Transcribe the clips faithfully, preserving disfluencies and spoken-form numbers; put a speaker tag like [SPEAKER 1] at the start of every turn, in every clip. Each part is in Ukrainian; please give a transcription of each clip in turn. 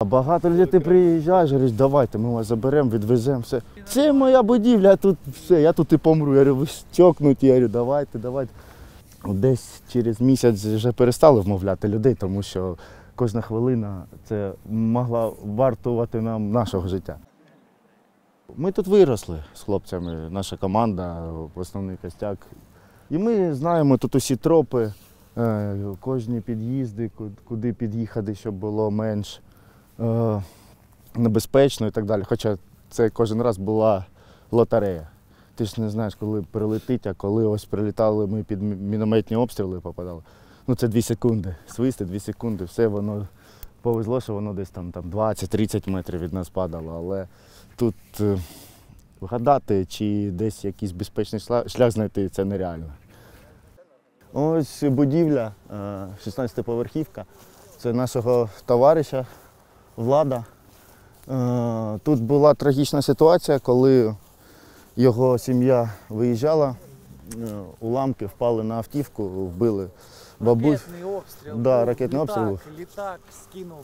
[SPEAKER 1] Багато людей ти приїжджаєш, говориш, давайте, ми вас заберемо, відвеземо, все. Це моя будівля, тут все, я тут і помру. Я говорю, ви стьокнуті, я говорю, давайте, давайте. Десь через місяць вже перестали вмовляти людей, тому що кожна хвилина це могла вартувати нам нашого життя. Ми тут виросли з хлопцями, наша команда, основний костяк. І ми знаємо тут усі тропи, кожні під'їзди, куди під'їхати, щоб було менш небезпечно і так далі. Хоча це кожен раз була лотерея. Ти ж не знаєш, коли прилетить, а коли ось прилітали ми під мінометні обстріли попадали. Ну це дві секунди, свисти, дві секунди, все воно повезло, що воно десь там, там двадцять-тридцять метрів від нас падало, але тут е, вгадати чи десь якийсь безпечний шлях знайти це нереально. Ось будівля, шістнадцятиповерхівка, це нашого товариша Влада. Е, тут була трагічна ситуація, коли його сім'я виїжджала, уламки впали на автівку, вбили бабусь.
[SPEAKER 2] Ракетний обстріл.
[SPEAKER 1] Да, ракетний
[SPEAKER 2] літак,
[SPEAKER 1] обстріл.
[SPEAKER 2] Літак скинув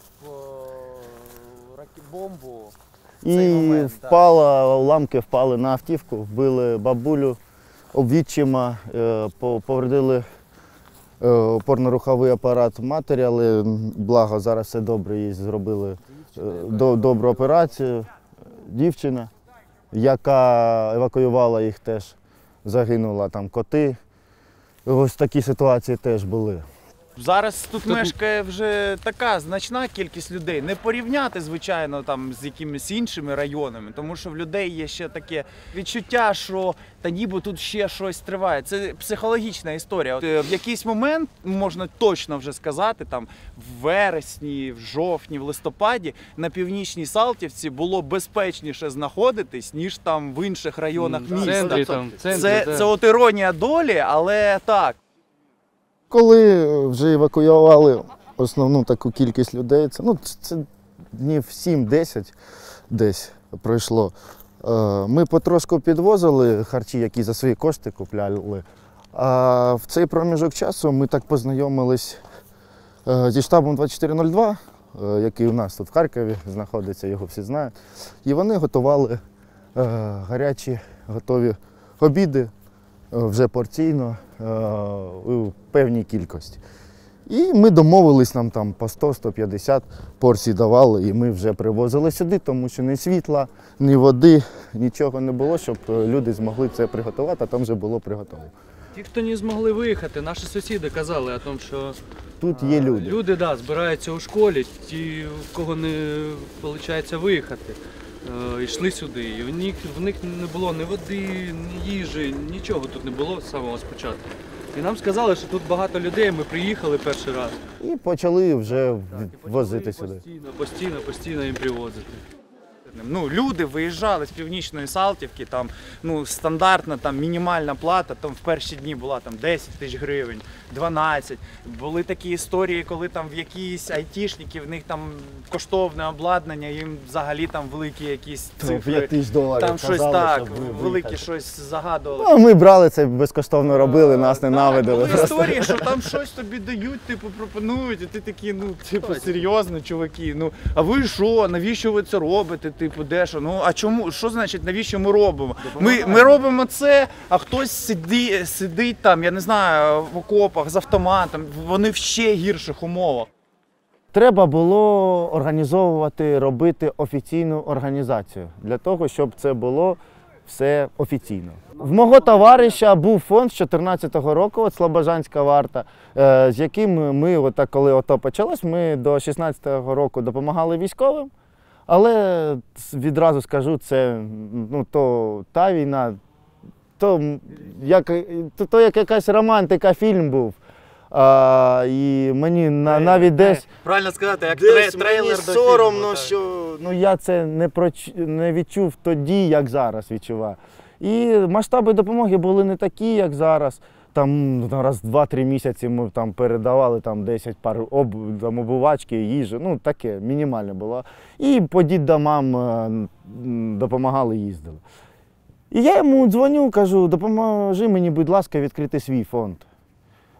[SPEAKER 2] бомбу.
[SPEAKER 1] І
[SPEAKER 2] момент,
[SPEAKER 1] впала, уламки впали на автівку, вбили бабулю обвідчима, повредили опорно-руховий апарат матері, але благо зараз все добре, їй зробили добру операцію. Дівчина, яка евакуювала їх, теж загинула, там коти. Ось такі ситуації теж були.
[SPEAKER 2] Зараз тут мешкає вже така значна кількість людей. Не порівняти, звичайно, там з якимись іншими районами, тому що в людей є ще таке відчуття, що та ніби тут ще щось триває. Це психологічна історія. От, в якийсь момент, можна точно вже сказати, там в вересні, в жовтні, в листопаді на Північній Салтівці було безпечніше знаходитись, ніж там в інших районах міста.
[SPEAKER 3] Центрі, там, центрі,
[SPEAKER 2] це,
[SPEAKER 3] да.
[SPEAKER 2] це от іронія долі, але так.
[SPEAKER 1] Коли вже евакуювали основну таку кількість людей, це, ну, це днів сім-десять десь пройшло, ми потрошку підвозили харчі, які за свої кошти купляли. А в цей проміжок часу ми так познайомились зі штабом двадцять чотири нуль два, який у нас тут в Харкові знаходиться, його всі знають. І вони готували гарячі, готові обіди вже порційно, у певній кількості. І ми домовились, нам там по сто - сто п'ятдесят порцій давали, і ми вже привозили сюди, тому що ні світла, ні води, нічого не було, щоб люди змогли це приготувати, а там вже було приготовлено.
[SPEAKER 3] Ті, хто не змогли виїхати, наші сусіди казали о тому, що
[SPEAKER 1] тут є люди.
[SPEAKER 3] Люди, да, збираються у школі, ті, у кого не виходить виїхати, йшли сюди. І в них, в них не було ні води, ні їжі, нічого тут не було з самого спочатку. І нам сказали, що тут багато людей, ми приїхали перший раз.
[SPEAKER 1] І почали вже
[SPEAKER 3] Так, і
[SPEAKER 1] возити
[SPEAKER 3] почали
[SPEAKER 1] сюди.
[SPEAKER 3] Постійно, постійно, постійно їм привозити.
[SPEAKER 2] Ну, люди виїжджали з Північної Салтівки, там, ну, стандартна там, мінімальна плата там, в перші дні була там, десять тисяч гривень, дванадцять. Були такі історії, коли там, в якісь айтішники, в них там коштовне обладнання, їм взагалі там, великі якісь цифри,
[SPEAKER 1] п'ять тисяч доларів
[SPEAKER 2] там щось
[SPEAKER 1] казали,
[SPEAKER 2] так,
[SPEAKER 1] щоб ви
[SPEAKER 2] великі
[SPEAKER 1] виїхали.
[SPEAKER 2] щось загадували.
[SPEAKER 1] Ну, ми брали це, безкоштовно робили, нас
[SPEAKER 2] Так,
[SPEAKER 1] ненавидили.
[SPEAKER 2] були історії, що там щось тобі дають, типу, пропонують, і ти такий, ну, типу, серйозно, чуваки, ну, а ви що, навіщо ви це робите, типу, де що? Ну, а чому, що значить, навіщо ми робимо? Ми, ми робимо це, а хтось сиди, сидить там, я не знаю, в окопах з автоматом, вони в ще гірших умовах.
[SPEAKER 1] Треба було організовувати, робити офіційну організацію, для того, щоб це було все офіційно. В мого товариша був фонд з чотирнадцятого року, от Слобожанська варта, з яким ми, отак, коли ото почалось, ми до шістнадцятого року допомагали військовим. Але відразу скажу, це ну, то та війна, то як, то, то як якась романтика, фільм був. А, і мені на, навіть десь,
[SPEAKER 2] Правильно сказати, як
[SPEAKER 1] десь
[SPEAKER 2] трейлер
[SPEAKER 1] мені
[SPEAKER 2] до
[SPEAKER 1] соромно,
[SPEAKER 2] фільму,
[SPEAKER 1] що ну, я це не, проч, не відчув тоді, як зараз відчуваю. І масштаби допомоги були не такі, як зараз. Там раз в два-три місяці ми там передавали там десять пар об, там, обувачки, їжі, ну таке, мінімальне було. І по дітдомам допомагали, їздили. І я йому дзвоню, кажу, допоможи мені, будь ласка, відкрити свій фонд.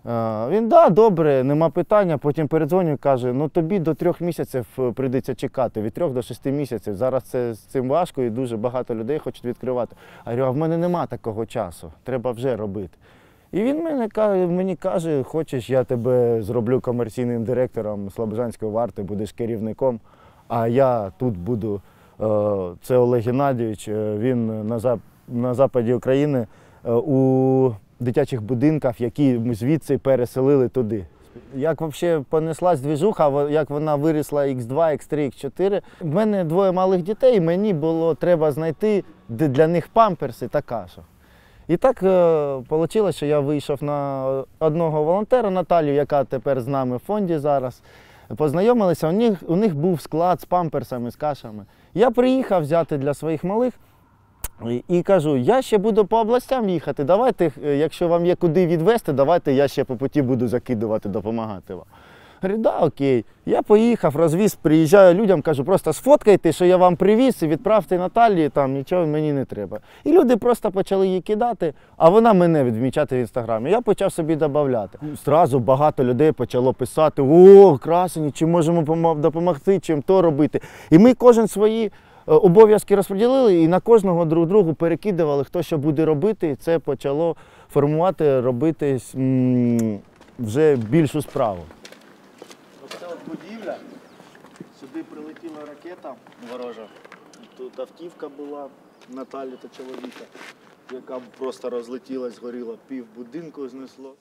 [SPEAKER 1] Е, Він, да, добре, нема питання, потім передзвонює, каже, ну тобі до трьох місяців прийдеться чекати, від трьох до шести місяців. Зараз це з цим важко і дуже багато людей хочуть відкривати. А я говорю, а в мене нема такого часу, треба вже робити. І він мені, мені каже, хочеш, я тебе зроблю комерційним директором Слобожанської варти, будеш керівником, а я тут буду. Це Олег Геннадійович, він на, зап... на западі України у дитячих будинках, які ми звідси переселили туди. Як взагалі понеслась двіжуха, як вона вирісла ікс два, ікс три, ікс чотири. У мене двоє малих дітей, мені було треба знайти для них памперси та кашу. І так вийшло, е, що я вийшов на одного волонтера, Наталію, яка тепер з нами в фонді зараз. Познайомилися, у них, у них був склад з памперсами, з кашами. Я приїхав взяти для своїх малих і, і кажу, я ще буду по областям їхати, давайте, якщо вам є куди відвезти, давайте я ще по путі буду закидувати, допомагати вам. Говорю, да, окей. Я поїхав, розвіз, приїжджаю людям, кажу, просто сфоткайте, що я вам привіз, і відправте Наталії, там нічого мені не треба. І люди просто почали її кидати, а вона мене відмічати в інстаграмі. Я почав собі додавати. Зразу багато людей почало писати, о, красені, чи можемо допомогти, чим то робити. І ми кожен свої обов'язки розподілили і на кожного друг другу перекидували, хто що буде робити. І це почало формувати, робити м- вже більшу справу. Оце от будівля, сюди прилетіла ракета ворожа. Тут автівка була Наталі та чоловіка, яка просто розлетілась, згоріла, пів будинку знесло.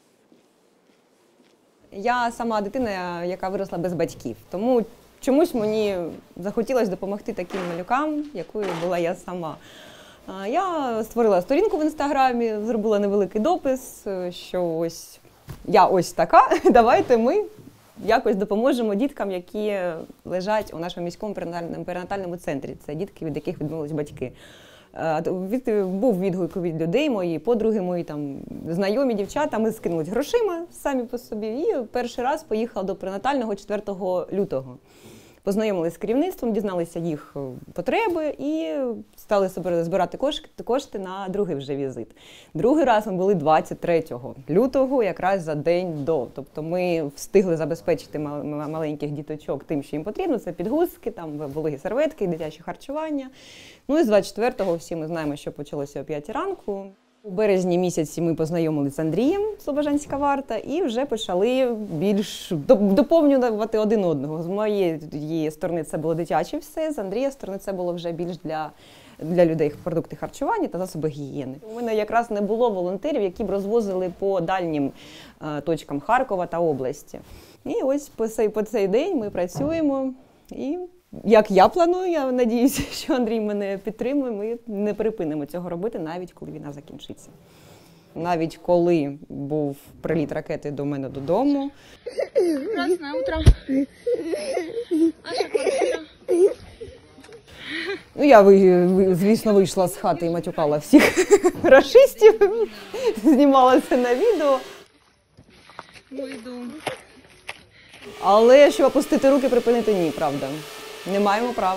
[SPEAKER 4] Я сама дитина, яка виросла без батьків, тому чомусь мені захотілося допомогти таким малюкам, якою була я сама. Я створила сторінку в інстаграмі, зробила невеликий допис, що ось я ось така, давайте ми якось допоможемо діткам, які лежать у нашому міському перинатальному центрі. Це дітки, від яких відмовились батьки. Від, був відгук від людей, мої подруги, мої там знайомі дівчата, ми скинулись грошима самі по собі і перший раз поїхала до перинатального четвертого лютого. Познайомилися з керівництвом, дізналися їх потреби і стали збирати кошти на другий вже візит. Другий раз ми були двадцять третього лютого, якраз за день до. Тобто ми встигли забезпечити маленьких діточок тим, що їм потрібно. Це підгузки, там вологі серветки, дитяче харчування. Ну і з двадцять четвертого всі ми знаємо, що почалося о п'ятій ранку. У березні місяці ми познайомилися з Андрієм, Слобожанська варта, і вже почали більш доповнювати один одного. З моєї сторони це було дитяче все, з Андрія сторони це було вже більш для, для людей продукти харчування та засоби гігієни. У мене якраз не було волонтерів, які б розвозили по дальнім е, точкам Харкова та області. І ось по цей, по цей день ми працюємо і... Як я планую, я сподіваюся, що Андрій мене підтримує, ми не припинимо цього робити, навіть коли війна закінчиться. Навіть коли був приліт ракети до мене додому.
[SPEAKER 5] Красное утро. Наша квартира.
[SPEAKER 4] Ну, я, звісно, вийшла з хати і матюкала всіх рашистів, знімала це на відео.
[SPEAKER 5] Мой дом.
[SPEAKER 4] Але щоб опустити руки, припинити ні, правда. Не маємо права.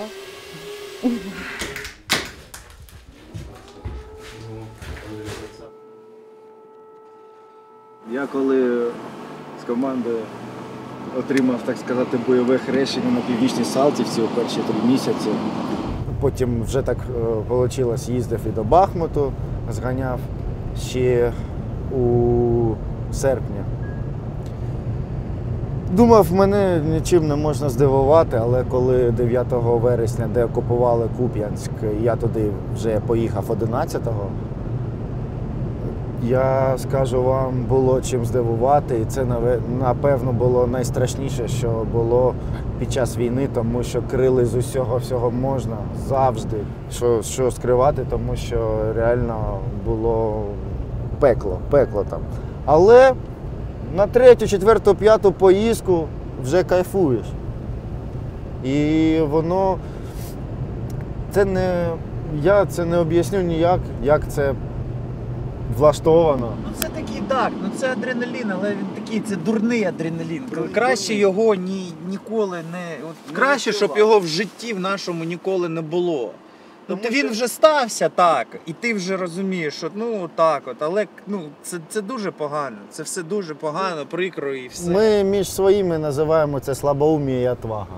[SPEAKER 1] Я коли з командою отримав, так сказати, бойове хрещення на Північній Салтівці у перші три місяці. Потім вже так вийшло, їздив і до Бахмуту, зганяв ще у серпні. Думав, мене нічим не можна здивувати, але коли дев'ятого вересня деокупували Куп'янськ, я туди вже поїхав одинадцятого, я скажу вам, було чим здивувати, і це, напевно, було найстрашніше, що було під час війни, тому що крили з усього всього можна завжди, що, що скривати, тому що реально було пекло, пекло там. Але на третю, четверту, п'яту поїздку вже кайфуєш. І воно, це не, я це не об'ясню ніяк, як це влаштовано.
[SPEAKER 2] Ну це такий, так, ну це адреналін, але він такий, це дурний адреналін. Краще його ні, ніколи не... От, краще, щоб його в житті в нашому ніколи не було. Ну, він вже стався так, і ти вже розумієш, що ну так от, але ну, це, це дуже погано, це все дуже погано, прикро і все.
[SPEAKER 1] Ми між своїми називаємо це слабоумія і отвага.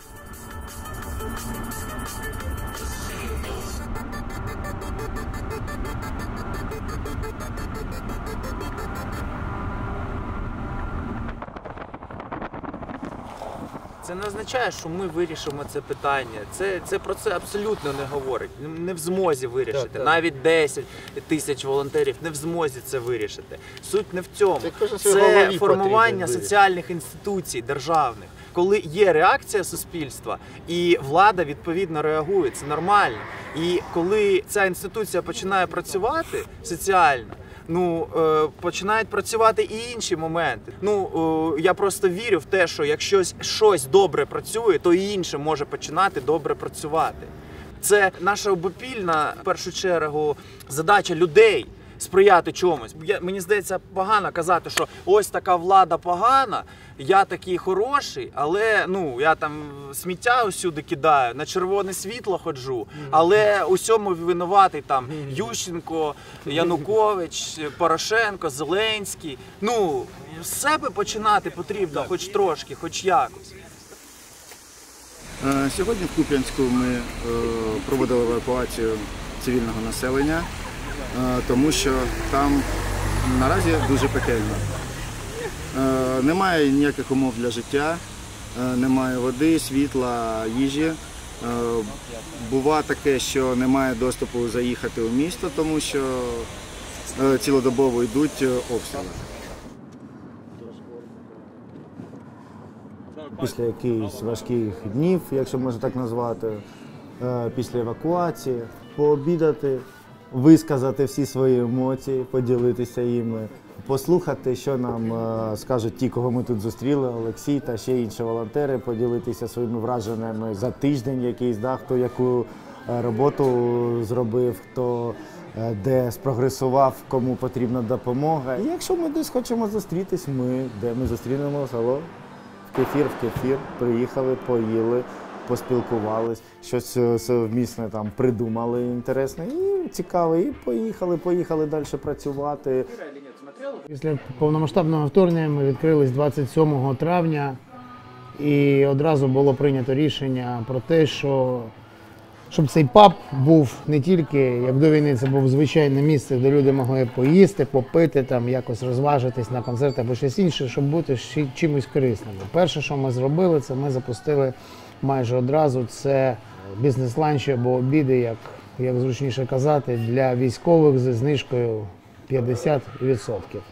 [SPEAKER 2] Це не означає, що ми вирішимо це питання. Це, це про це абсолютно не говорить. Не в змозі вирішити.
[SPEAKER 1] Так, так.
[SPEAKER 2] Навіть десять тисяч волонтерів не в змозі це вирішити. Суть не в цьому.
[SPEAKER 1] Це кожен свій
[SPEAKER 2] Це
[SPEAKER 1] голові
[SPEAKER 2] формування
[SPEAKER 1] потрібен
[SPEAKER 2] соціальних інституцій державних. Коли є реакція суспільства і влада відповідно реагує, це нормально. І коли ця інституція починає працювати соціально, ну, е, починають працювати і інші моменти. Ну, е, я просто вірю в те, що якщо щось добре працює, то і інше може починати добре працювати. Це наша обопільна, в першу чергу, задача людей сприяти чомусь. Я, мені здається, погано казати, що ось така влада погана, я такий хороший, але ну, я там сміття усюди кидаю, на червоне світло ходжу, але усьому винуватий там Ющенко, Янукович, Порошенко, Зеленський. Ну, з себе починати потрібно хоч трошки, хоч якось.
[SPEAKER 6] Е, Сьогодні в Куп'янську ми е, проводили евакуацію цивільного населення, е, тому що там наразі дуже пекельно. Е, Немає ніяких умов для життя, е, немає води, світла, їжі. Е, Бува таке, що немає доступу заїхати у місто, тому що е, цілодобово йдуть обстріли.
[SPEAKER 1] Після якихось важких днів, якщо можна так назвати, е, після евакуації, пообідати, висказати всі свої емоції, поділитися їми, послухати, що нам е, скажуть ті, кого ми тут зустріли, Олексій та ще інші волонтери, поділитися своїми враженнями за тиждень якийсь, да, хто яку е, роботу зробив, хто е, де спрогресував, кому потрібна допомога. І якщо ми десь хочемо зустрітись, ми де ми зустрінемося, алло, в кефір, в кефір, приїхали, поїли, поспілкувались, щось совмісне там придумали інтересне і цікаве, і поїхали, поїхали далі працювати.
[SPEAKER 7] Після повномасштабного вторгнення ми відкрились двадцять сьомого травня, і одразу було прийнято рішення про те, що щоб цей паб був не тільки, як до війни, це був звичайне місце, де люди могли поїсти, попити, там, якось розважитись на концерт або щось інше, щоб бути ще чимось корисним. Перше, що ми зробили, це ми запустили майже одразу, це бізнес-ланчі або обіди, як, як зручніше казати, для військових зі знижкою п'ятдесят відсотків.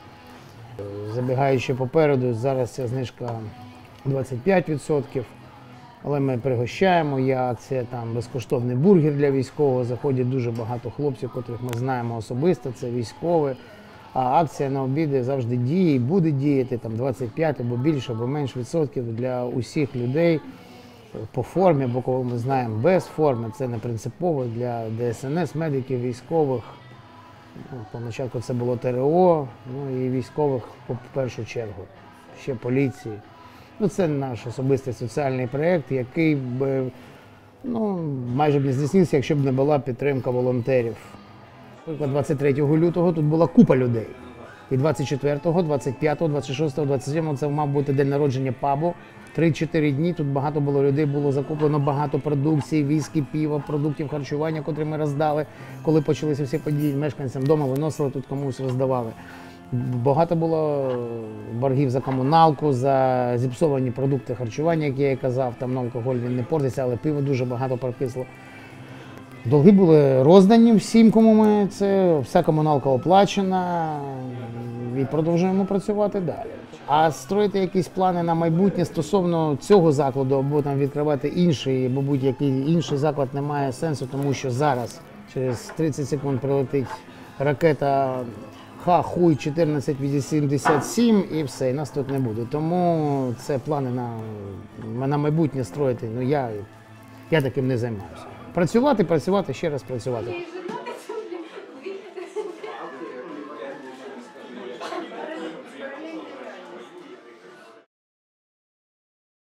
[SPEAKER 7] Забігаючи попереду, зараз ця знижка двадцять п'ять відсотків. Але ми пригощаємо, є акція там безкоштовний бургер для військового, заходять дуже багато хлопців, котрих ми знаємо особисто, це військові. А акція на обіди завжди діє і буде діяти, там двадцять п'ять або більше, або менше відсотків для усіх людей по формі, або кого ми знаємо без форми, це не принципово для ДСНС, медиків, військових. Ну, поначатку це було ТРО, ну і військових по першу чергу, ще поліції. Ну, це наш особистий соціальний проєкт, який б ну, майже б не здійснився, якщо б не була підтримка волонтерів. Наприклад, двадцять третього лютого тут була купа людей. І двадцять четвертого, двадцять п'ятого, двадцять шостого, двадцять сьомого це мав бути день народження пабу. три-чотири дні тут багато було людей, було закуплено багато продукції, віскі, пива, продуктів харчування, котрі ми роздали. Коли почалися всі події, мешканцям вдома виносили, тут комусь роздавали. Багато було боргів за комуналку, за зіпсовані продукти харчування, як я і казав, там на алкоголь він не портиться, але пиво дуже багато прописало. Долги були роздані всім, кому ми це, вся комуналка оплачена і продовжуємо працювати далі. А строїти якісь плани на майбутнє стосовно цього закладу або там відкривати інший, або будь-який інший заклад немає сенсу, тому що зараз через тридцять секунд прилетить ракета Ха-хуй чотирнадцять вісімдесят сім і все, і нас тут не буде. Тому це плани на, на майбутнє строїти, ну я, я таким не займаюся. Працювати, працювати, ще раз працювати.